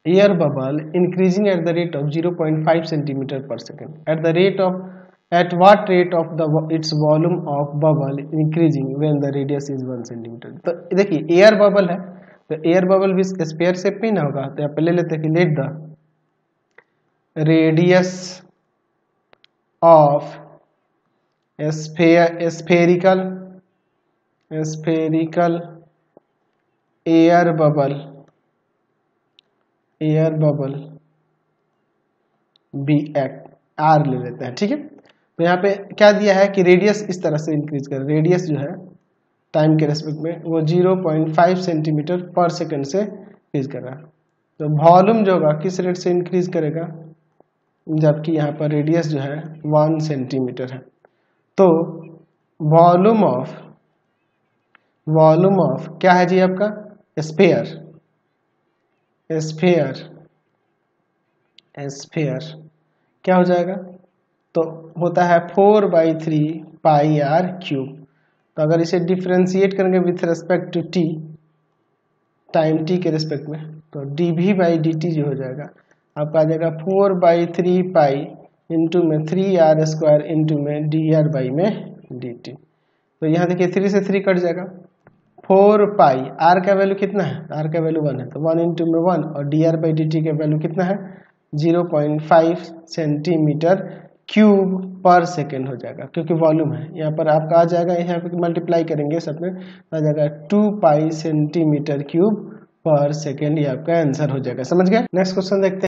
air bubble increasing at the rate of 0.5 centimeter per second at what rate of its volume of bubble increasing when the radius is 1 centimeter। तो देखिए air bubble है तो air bubble भी sphere shape में ही ना होगा, तो यहाँ पे ले लेते हैं कि let the radius of spherical air bubble be act r ले लेते हैं, ठीक है। तो यहाँ पे क्या दिया है कि रेडियस इस तरह से इंक्रीज कर, रेडियस जो है टाइम के रेस्पेक्ट में वो 0.5 सेंटीमीटर पर सेकंड से इंक्रीज कर रहा है। तो वॉल्यूम जो होगा किस रेट से इंक्रीज करेगा, जबकि यहाँ पर रेडियस जो है 1 सेंटीमीटर है। तो वॉल्यूम ऑफ क्या है जी आपका स्फीयर क्या हो जाएगा, तो होता है 4/3 पाई आर क्यूब। तो अगर इसे डिफ्रेंशिएट करेंगे with respect to t, time t के रेस्पेक्ट में, तो dv/dt जो हो जाएगा आपका आ जाएगा 4/3 पाई इंटू में 3r² इंटू में dr में dt। तो यहाँ देखिए 3 से 3 कट जाएगा, 4 पाई r का वैल्यू कितना है, r का वैल्यू 1 है तो 1 इंटू में 1 और dr/dt का वैल्यू कितना है 0.5 सेंटीमीटर क्यूब पर सेकेंड हो जाएगा, क्योंकि वॉल्यूम है। यहाँ पर आपका आ जाएगा, यहाँ पे मल्टीप्लाई करेंगे सब में आ जाएगा 2 pi centimetre cube per second, ये आपका आंसर हो जाएगा। समझ गए। नेक्स्ट क्वेश्चन देखते हैं।